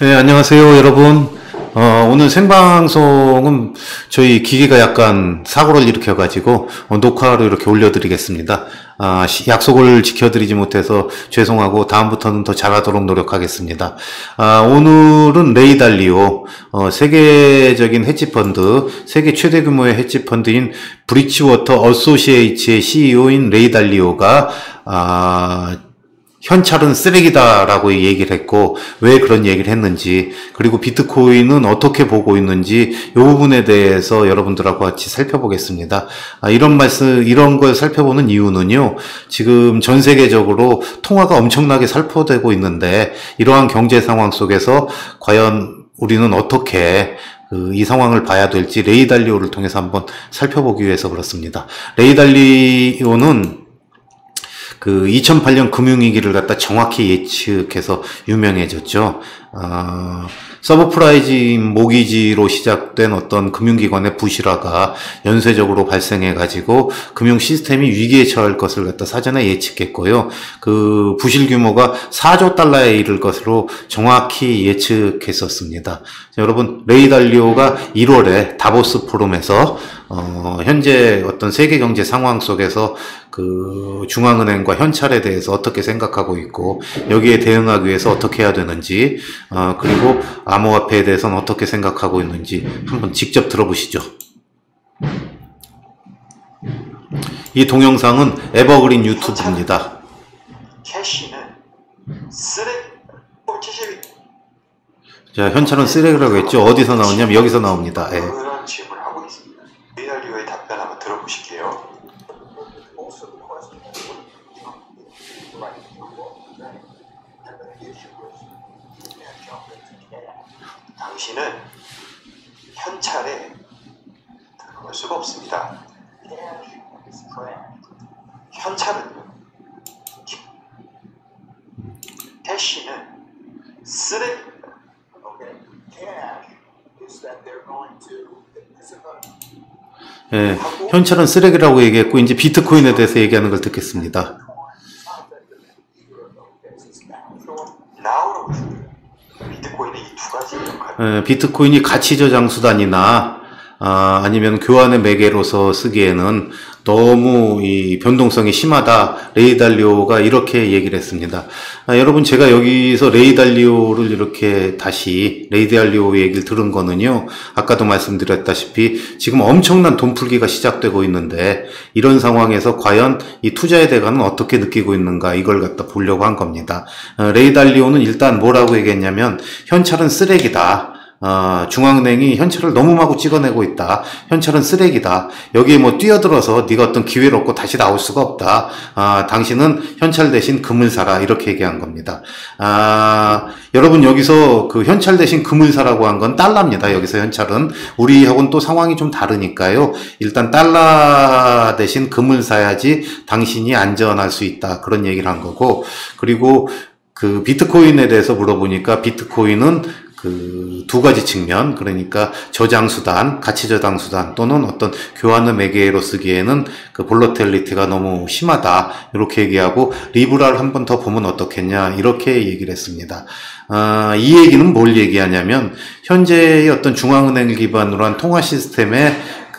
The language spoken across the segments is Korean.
네, 안녕하세요, 여러분. 오늘 생방송은 저희 기기가 약간 사고를 일으켜가지고 녹화로 이렇게 올려드리겠습니다. 약속을 지켜드리지 못해서 죄송하고 다음부터는 더 잘하도록 노력하겠습니다. 오늘은 레이 달리오, 세계적인 헤지펀드, 세계 최대 규모의 헤지펀드인 브리치워터 어소시에이츠의 CEO인 레이 달리오가 현찰은 쓰레기다라고 얘기를 했고, 왜 그런 얘기를 했는지, 그리고 비트코인은 어떻게 보고 있는지, 이 부분에 대해서 여러분들하고 같이 살펴보겠습니다. 이런 걸 살펴보는 이유는요, 지금 전 세계적으로 통화가 엄청나게 살포되고 있는데, 이러한 경제 상황 속에서 과연 우리는 어떻게 이 상황을 봐야 될지 레이 달리오를 통해서 한번 살펴보기 위해서 그렇습니다. 레이 달리오는 2008년 금융위기를 갖다 정확히 예측해서 유명해졌죠. 서브프라이즈인 모기지로 시작된 어떤 금융기관의 부실화가 연쇄적으로 발생해가지고 금융 시스템이 위기에 처할 것을 갖다 사전에 예측했고요. 그 부실 규모가 4조 달러에 이를 것으로 정확히 예측했었습니다. 여러분, 레이 달리오가 1월에 다보스 포럼에서 현재 어떤 세계 경제 상황 속에서 중앙은행과 현찰에 대해서 어떻게 생각하고 있고, 여기에 대응하기 위해서 어떻게 해야 되는지, 그리고 암호화폐에 대해서는 어떻게 생각하고 있는지 한번 직접 들어보시죠. 이 동영상은 에버그린 유튜브입니다. 캐시는 쓰레기, 자, 현찰은 쓰레기라고 했죠. 어디서 나오냐면 여기서 나옵니다. 예. 그런 질문을 하고 있습니다. 레이 달리오의 답변 한번 들어보실게요. 당신은 현찰에 들어갈 수가 없습니다. 현찰은 캐시는 쓰레기입니다. 예, 현찰은 쓰레기라고 얘기했고, 이제 비트코인에 대해서 얘기하는 걸 듣겠습니다. 비트코인의 이 두 가지 역할. 예, 비트코인이 가치 저장 수단이나 아니면 교환의 매개로서 쓰기에는 너무 이 변동성이 심하다. 레이 달리오가 이렇게 얘기를 했습니다. 여러분, 제가 여기서 레이 달리오를 이렇게 다시 레이 달리오 얘기를 들은 거는요, 아까도 말씀드렸다시피 지금 엄청난 돈 풀기가 시작되고 있는데, 이런 상황에서 과연 이 투자의 대가는 어떻게 느끼고 있는가, 이걸 갖다 보려고 한 겁니다. 레이 달리오는 일단 뭐라고 얘기했냐면, 현찰은 쓰레기다. 중앙은행이 현찰을 너무 마구 찍어내고 있다. 현찰은 쓰레기다. 여기에 뭐 뛰어들어서 네가 어떤 기회를 얻고 다시 나올 수가 없다. 당신은 현찰 대신 금을 사라. 이렇게 얘기한 겁니다. 여러분, 여기서 그 현찰 대신 금을 사라고 한 건 달러입니다. 여기서 현찰은 우리하고는 또 상황이 좀 다르니까요. 일단 달러 대신 금을 사야지 당신이 안전할 수 있다. 그런 얘기를 한 거고, 그리고 그 비트코인에 대해서 물어보니까 비트코인은 두 가지 측면, 그러니까 저장수단, 가치저장수단 또는 어떤 교환의 매개로 쓰기에는 그 볼러텔리티가 너무 심하다. 이렇게 얘기하고, 리브라를 한 번 더 보면 어떻겠냐. 이렇게 얘기를 했습니다. 이 얘기는 뭘 얘기하냐면, 현재의 어떤 중앙은행 기반으로 한 통화 시스템에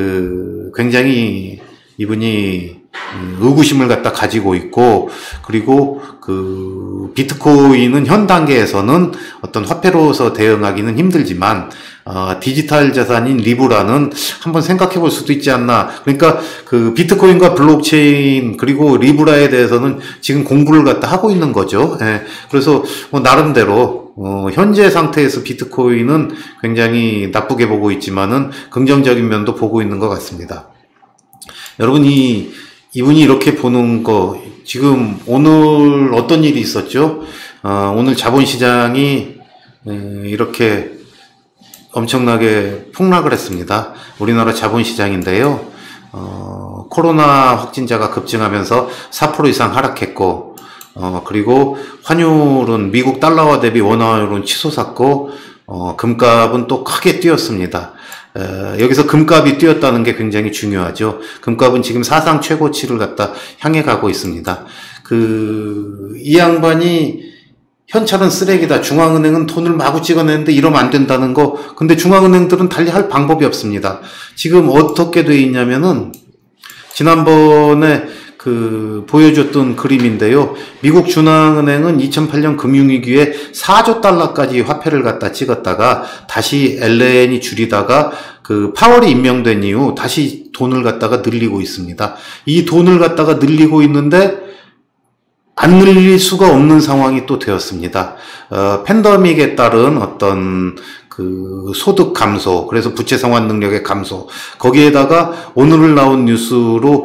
굉장히 이분이 의구심을 갖다 가지고 있고, 그리고 비트코인은 현 단계에서는 어떤 화폐로서 대응하기는 힘들지만, 디지털 자산인 리브라는 한번 생각해 볼 수도 있지 않나. 그러니까 비트코인과 블록체인 그리고 리브라에 대해서는 지금 공부를 갖다 하고 있는 거죠. 예. 그래서 뭐 나름대로 현재 상태에서 비트코인은 굉장히 나쁘게 보고 있지만은 긍정적인 면도 보고 있는 것 같습니다. 여러분, 이분이 이렇게 보는 거, 지금 오늘 어떤 일이 있었죠? 오늘 자본시장이 이렇게 엄청나게 폭락을 했습니다. 우리나라 자본시장인데요. 코로나 확진자가 급증하면서 4% 이상 하락했고, 그리고 환율은 미국 달러화 대비 원화율은 치솟았고, 금값은 또 크게 뛰었습니다. 여기서 금값이 뛰었다는 게 굉장히 중요하죠. 금값은 지금 사상 최고치를 갖다 향해 가고 있습니다. 이 양반이 현찰은 쓰레기다. 중앙은행은 돈을 마구 찍어내는데 이러면 안 된다는 거. 근데 중앙은행들은 달리 할 방법이 없습니다. 지금 어떻게 돼 있냐면은 지난번에 보여줬던 그림인데요. 미국 중앙은행은 2008년 금융위기에 4조 달러까지 화폐를 갖다 찍었다가 다시 앨런이 줄이다가 파월이 임명된 이후 다시 돈을 갖다가 늘리고 있습니다. 이 돈을 갖다가 늘리고 있는데 안 늘릴 수가 없는 상황이 또 되었습니다. 팬데믹에 따른 어떤 소득 감소, 그래서 부채 상환 능력의 감소, 거기에다가 오늘 나온 뉴스로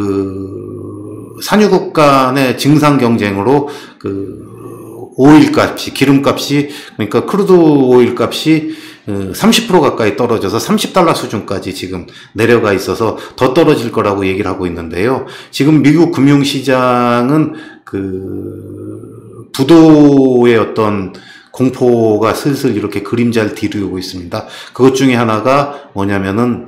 산유국 간의 증상 경쟁으로 오일 값이, 기름값이, 그러니까 크루드 오일 값이 30% 가까이 떨어져서 30달러 수준까지 지금 내려가 있어서 더 떨어질 거라고 얘기를 하고 있는데요. 지금 미국 금융시장은 부도의 어떤 공포가 슬슬 이렇게 그림자를 뒤르고 있습니다. 그것 중에 하나가 뭐냐면은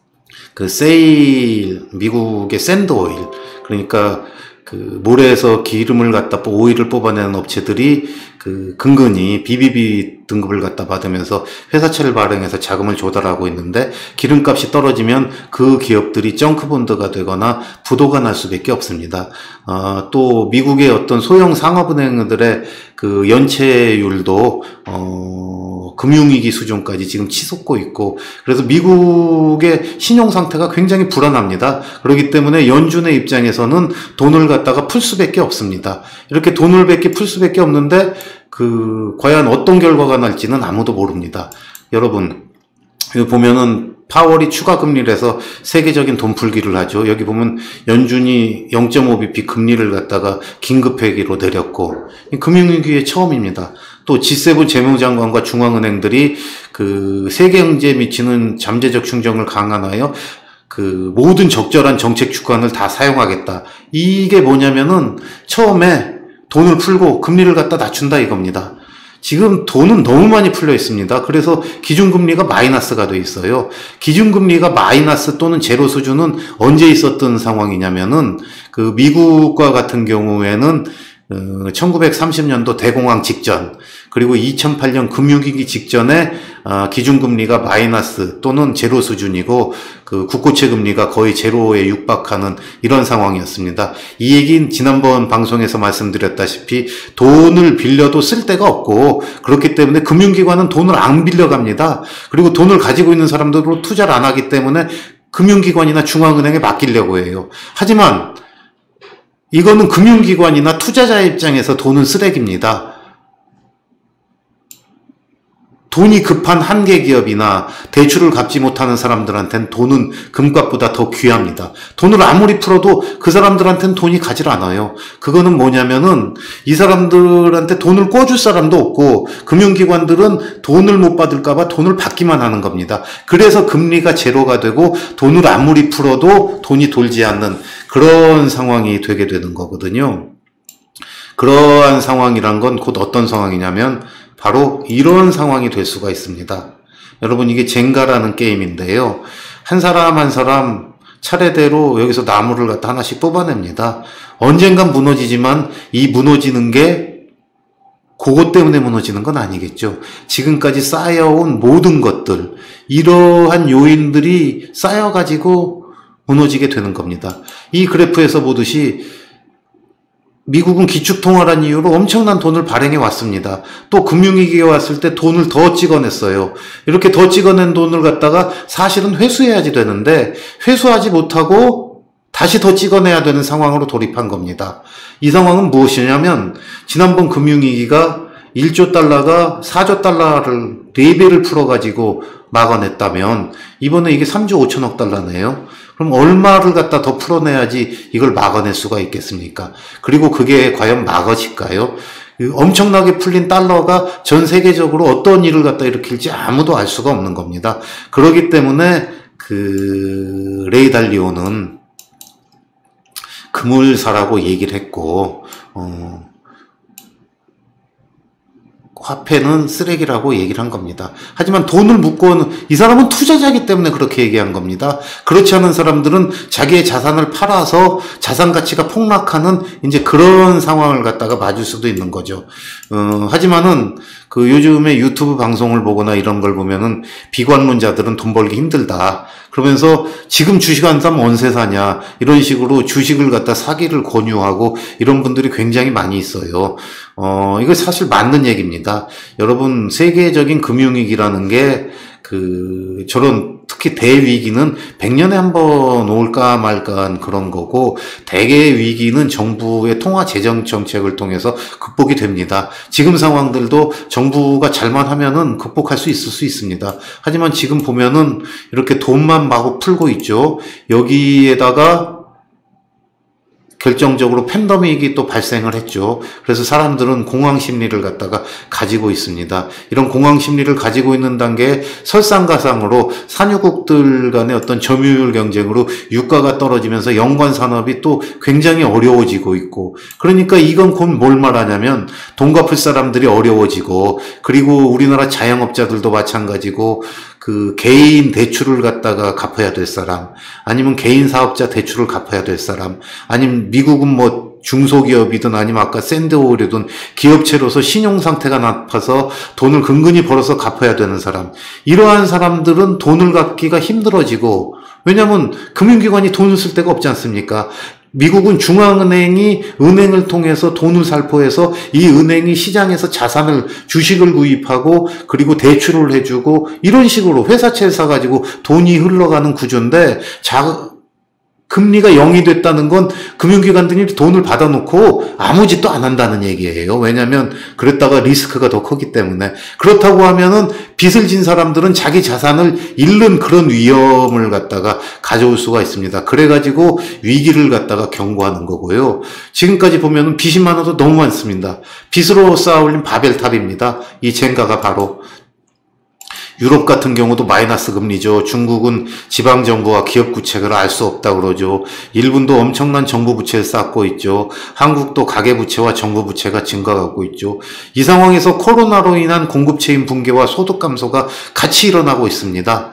미국의 샌드 오일, 그러니까 모래에서 기름을 갖다 오일을 뽑아내는 업체들이 근근히 BBB 등급을 갖다 받으면서 회사채를 발행해서 자금을 조달하고 있는데, 기름값이 떨어지면 그 기업들이 정크본드가 되거나 부도가 날 수밖에 없습니다. 또 미국의 어떤 소형 상업은행들의 연체율도 금융위기 수준까지 지금 치솟고 있고, 그래서 미국의 신용 상태가 굉장히 불안합니다. 그렇기 때문에 연준의 입장에서는 돈을 갖다가 풀 수밖에 없습니다. 이렇게 돈을 풀 수밖에 없는데 과연 어떤 결과가 날지는 아무도 모릅니다. 여러분, 여기 보면은 파월이 추가 금리를 해서 세계적인 돈 풀기를 하죠. 여기 보면 연준이 0.5bp 금리를 갖다가 긴급회기로 내렸고, 금융위기의 처음입니다. 또 G7 재무장관과 중앙은행들이 세계 경제에 미치는 잠재적 충격을 강화하여 모든 적절한 정책 주관을 다 사용하겠다. 이게 뭐냐면은 처음에 돈을 풀고 금리를 갖다 낮춘다 이겁니다. 지금 돈은 너무 많이 풀려 있습니다. 그래서 기준금리가 마이너스가 돼 있어요. 기준금리가 마이너스 또는 제로 수준은 언제 있었던 상황이냐면은 미국과 같은 경우에는 1930년도 대공황 직전, 그리고 2008년 금융위기 직전에 기준금리가 마이너스 또는 제로 수준이고 국고채 금리가 거의 제로에 육박하는 이런 상황이었습니다. 이 얘기는 지난번 방송에서 말씀드렸다시피 돈을 빌려도 쓸 데가 없고, 그렇기 때문에 금융기관은 돈을 안 빌려갑니다. 그리고 돈을 가지고 있는 사람들로 투자를 안 하기 때문에 금융기관이나 중앙은행에 맡기려고 해요. 하지만 이거는 금융기관이나 투자자 입장에서 돈은 쓰레기입니다. 돈이 급한 한계 기업이나 대출을 갚지 못하는 사람들한테는 돈은 금값보다 더 귀합니다. 돈을 아무리 풀어도 그 사람들한테는 돈이 가질 않아요. 그거는 뭐냐면은 이 사람들한테 돈을 꿔줄 사람도 없고, 금융기관들은 돈을 못 받을까봐 돈을 받기만 하는 겁니다. 그래서 금리가 제로가 되고 돈을 아무리 풀어도 돈이 돌지 않는 그런 상황이 되게 되는 거거든요. 그러한 상황이란 건 곧 어떤 상황이냐면 바로 이런 상황이 될 수가 있습니다. 여러분, 이게 젠가라는 게임인데요. 한 사람 한 사람 차례대로 여기서 나무를 갖다 하나씩 뽑아냅니다. 언젠간 무너지지만 이 무너지는 게 그것 때문에 무너지는 건 아니겠죠. 지금까지 쌓여온 모든 것들, 이러한 요인들이 쌓여가지고 무너지게 되는 겁니다. 이 그래프에서 보듯이 미국은 기축통화란 이유로 엄청난 돈을 발행해 왔습니다. 또 금융위기가 왔을 때 돈을 더 찍어냈어요. 이렇게 더 찍어낸 돈을 갖다가 사실은 회수해야지 되는데 회수하지 못하고 다시 더 찍어내야 되는 상황으로 돌입한 겁니다. 이 상황은 무엇이냐면, 지난번 금융위기가 1조 달러가 4조 달러를 4배를 풀어가지고 막아냈다면 이번에 이게 3조 5천억 달러네요. 그럼 얼마를 갖다 더 풀어내야지 이걸 막아낼 수가 있겠습니까? 그리고 그게 과연 막아질까요? 엄청나게 풀린 달러가 전 세계적으로 어떤 일을 갖다 일으킬지 아무도 알 수가 없는 겁니다. 그렇기 때문에 레이 달리오는 금을 사라고 얘기를 했고, 화폐는 쓰레기라고 얘기를 한 겁니다. 하지만 돈을 묶고 이 사람은 투자자이기 때문에 그렇게 얘기한 겁니다. 그렇지 않은 사람들은 자기의 자산을 팔아서 자산 가치가 폭락하는 이제 그런 상황을 갖다가 맞을 수도 있는 거죠. 하지만은 그 요즘에 유튜브 방송을 보거나 이런 걸 보면은 비관론자들은 돈 벌기 힘들다. 그러면서 지금 주식 안 사면 언제 사냐. 이런 식으로 주식을 갖다 사기를 권유하고 이런 분들이 굉장히 많이 있어요. 이거 사실 맞는 얘기입니다. 여러분, 세계적인 금융위기라는 게 저런 특히 대위기는 100년에 한 번 올까 말까한 그런 거고, 대개의 위기는 정부의 통화 재정 정책을 통해서 극복이 됩니다. 지금 상황들도 정부가 잘만 하면은 극복할 수 있을 수 있습니다. 하지만 지금 보면은 이렇게 돈만 마구 풀고 있죠. 여기에다가 결정적으로 팬데믹이 또 발생을 했죠. 그래서 사람들은 공황 심리를 갖다가 가지고 있습니다. 이런 공황 심리를 가지고 있는 단계에 설상가상으로 산유국들 간의 어떤 점유율 경쟁으로 유가가 떨어지면서 연관 산업이 또 굉장히 어려워지고 있고, 그러니까 이건 곧 뭘 말하냐면 돈 갚을 사람들이 어려워지고, 그리고 우리나라 자영업자들도 마찬가지고, 개인 대출을 갖다가 갚아야 될 사람, 아니면 개인 사업자 대출을 갚아야 될 사람, 아니면 미국은 뭐 중소기업이든 아니면 아까 샌드오일이든 기업체로서 신용 상태가 나빠서 돈을 근근히 벌어서 갚아야 되는 사람, 이러한 사람들은 돈을 갚기가 힘들어지고, 왜냐하면 금융기관이 돈을 쓸 데가 없지 않습니까? 미국은 중앙은행이 은행을 통해서 돈을 살포해서 이 은행이 시장에서 자산을, 주식을 구입하고 그리고 대출을 해주고 이런 식으로 회사채를 사가지고 돈이 흘러가는 구조인데, 금리가 0이 됐다는 건 금융기관들이 돈을 받아놓고 아무 짓도 안 한다는 얘기예요. 왜냐하면 그랬다가 리스크가 더 크기 때문에. 그렇다고 하면은 빚을 진 사람들은 자기 자산을 잃는 그런 위험을 갖다가 가져올 수가 있습니다. 그래가지고 위기를 갖다가 경고하는 거고요. 지금까지 보면은 빚이 많아도 너무 많습니다. 빚으로 쌓아올린 바벨탑입니다. 이 젠가가 바로. 유럽 같은 경우도 마이너스 금리죠. 중국은 지방정부와 기업구체를 알 수 없다고 그러죠. 일본도 엄청난 정부부채를 쌓고 있죠. 한국도 가계부채와 정부부채가 증가하고 있죠. 이 상황에서 코로나로 인한 공급체인 붕괴와 소득 감소가 같이 일어나고 있습니다.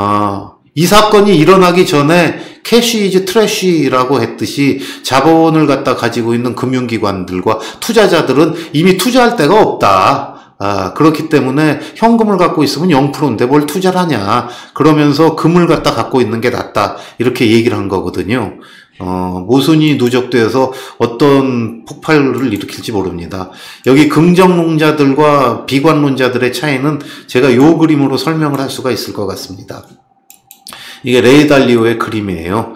이 사건이 일어나기 전에 캐시 이즈 트래쉬라고 했듯이 자본을 갖다 가지고 있는 금융기관들과 투자자들은 이미 투자할 데가 없다. 그렇기 때문에 현금을 갖고 있으면 0%인데 뭘 투자를 하냐. 그러면서 금을 갖다 갖고 있는 게 낫다. 이렇게 얘기를 한 거거든요. 모순이 누적되어서 어떤 폭발을 일으킬지 모릅니다. 여기 긍정론자들과 비관론자들의 차이는 제가 요 그림으로 설명을 할 수가 있을 것 같습니다. 이게 레이 달리오의 그림이에요.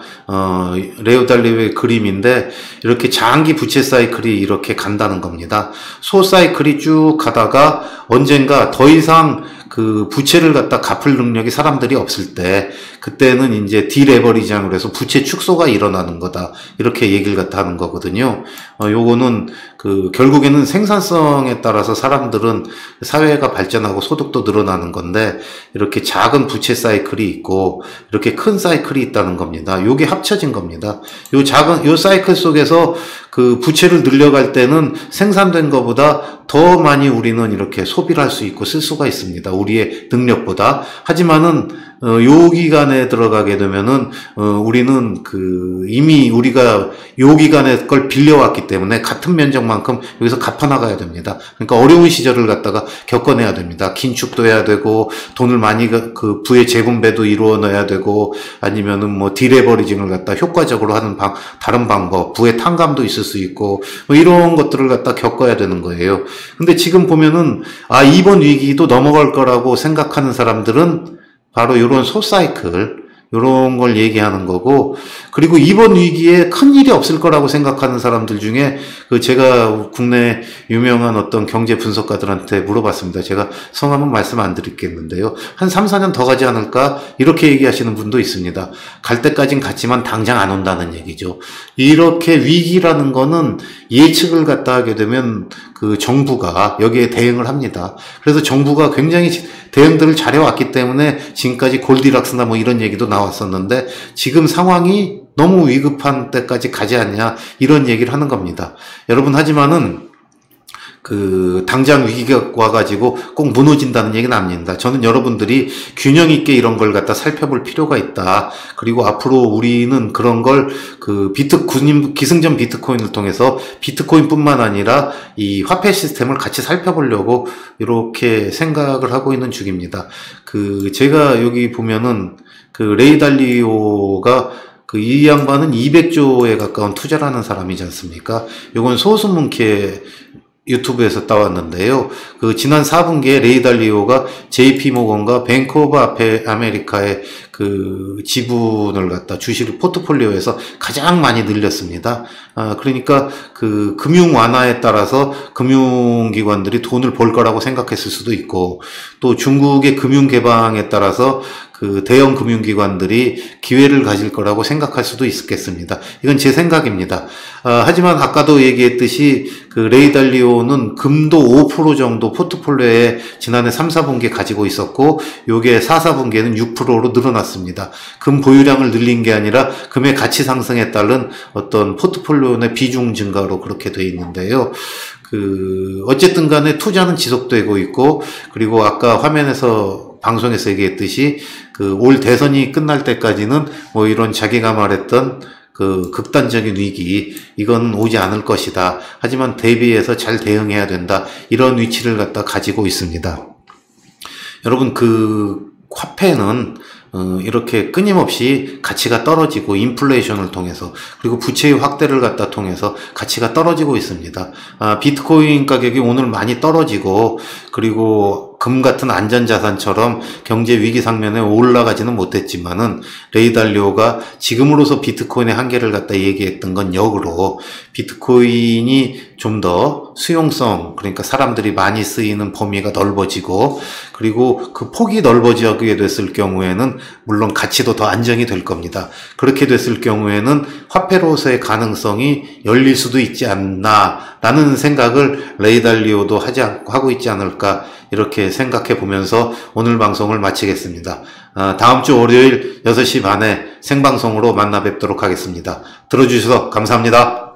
레이 달리오의 그림인데 이렇게 장기 부채 사이클이 이렇게 간다는 겁니다. 소 사이클이 쭉 가다가 언젠가 더 이상 부채를 갖다 갚을 능력이 사람들이 없을 때, 그때는 이제 디레버리징으로 해서 부채 축소가 일어나는 거다. 이렇게 얘기를 갖다 하는 거거든요. 요거는 결국에는 생산성에 따라서 사람들은 사회가 발전하고 소득도 늘어나는 건데, 이렇게 작은 부채 사이클이 있고, 이렇게 큰 사이클이 있다는 겁니다. 요게 합쳐진 겁니다. 요 사이클 속에서 부채를 늘려갈 때는 생산된 것보다 더 많이 우리는 이렇게 소비를 할 수 있고 쓸 수가 있습니다. 우리의 능력보다. 하지만은 요 기간에 들어가게 되면은 우리는 이미 우리가 요 기간에 걸 빌려왔기 때문에 같은 면적만큼 여기서 갚아나가야 됩니다. 그러니까 어려운 시절을 갖다가 겪어내야 됩니다. 긴축도 해야 되고 돈을 많이 부의 재분배도 이루어내야 되고, 아니면은 뭐 디레버리징을 갖다 효과적으로 하는 다른 방법, 부의 탕감도 있을 수 있고 뭐 이런 것들을 갖다 겪어야 되는 거예요. 근데 지금 보면은 이번 위기도 넘어갈 거라고 생각하는 사람들은 바로 이런 소사이클, 이런 걸 얘기하는 거고, 그리고 이번 위기에 큰 일이 없을 거라고 생각하는 사람들 중에 제가 국내 유명한 어떤 경제 분석가들한테 물어봤습니다. 제가 성함은 말씀 안 드리겠는데요. 한 3, 4년 더 가지 않을까? 이렇게 얘기하시는 분도 있습니다. 갈 때까진 갔지만 당장 안 온다는 얘기죠. 이렇게 위기라는 거는 예측을 갖다 하게 되면 정부가 여기에 대응을 합니다. 그래서 정부가 굉장히 대응들을 잘해왔기 때문에 지금까지 골디락스나 뭐 이런 얘기도 나왔었는데, 지금 상황이 너무 위급한 때까지 가지 않냐, 이런 얘기를 하는 겁니다. 여러분, 하지만은 당장 위기가 와가지고 꼭 무너진다는 얘기는 아닙니다. 저는 여러분들이 균형 있게 이런 걸 갖다 살펴볼 필요가 있다. 그리고 앞으로 우리는 그런 걸 기승전 비트코인을 통해서 비트코인뿐만 아니라 이 화폐 시스템을 같이 살펴보려고 이렇게 생각을 하고 있는 중입니다. 제가 여기 보면은 레이 달리오가 이 양반은 200조에 가까운 투자를 하는 사람이지 않습니까? 이건 소수문케 유튜브에서 따왔는데요. 지난 4분기에 레이 달리오가 JP 모건과 뱅크 오브 아메리카의 지분을 갖다 주식 포트폴리오에서 가장 많이 늘렸습니다. 그러니까 금융 완화에 따라서 금융기관들이 돈을 벌 거라고 생각했을 수도 있고, 또 중국의 금융 개방에 따라서 대형 금융기관들이 기회를 가질 거라고 생각할 수도 있겠습니다. 이건 제 생각입니다. 하지만 아까도 얘기했듯이 레이 달리오는 금도 5% 정도 포트폴리오에 지난해 3, 4분기에 가지고 있었고, 요게 4, 4분기에는 6%로 늘어났습니다. 금 보유량을 늘린 게 아니라 금의 가치 상승에 따른 어떤 포트폴리오 내 비중 증가로 그렇게 돼 있는데요. 어쨌든 간에 투자는 지속되고 있고, 그리고 아까 방송에서 얘기했듯이 올 대선이 끝날 때까지는 뭐 이런 자기가 말했던 극단적인 위기, 이건 오지 않을 것이다. 하지만 대비해서 잘 대응해야 된다. 이런 위치를 가지고 있습니다. 여러분, 화폐는 이렇게 끊임없이 가치가 떨어지고, 인플레이션을 통해서, 그리고 부채의 확대를 통해서 가치가 떨어지고 있습니다. 비트코인 가격이 오늘 많이 떨어지고, 그리고 금 같은 안전자산처럼 경제 위기 상면에 올라가지는 못했지만은, 레이 달리오가 지금으로서 비트코인의 한계를 얘기했던 건 역으로 비트코인이 좀 더 수용성, 그러니까 사람들이 많이 쓰이는 범위가 넓어지고, 그리고 폭이 넓어지게 됐을 경우에는 물론 가치도 더 안정이 될 겁니다. 그렇게 됐을 경우에는 화폐로서의 가능성이 열릴 수도 있지 않나 라는 생각을 레이 달리오도 하고 있지 않을까, 이렇게 생각해 보면서 오늘 방송을 마치겠습니다. 다음 주 월요일 6시 반에 생방송으로 만나 뵙도록 하겠습니다. 들어주셔서 감사합니다.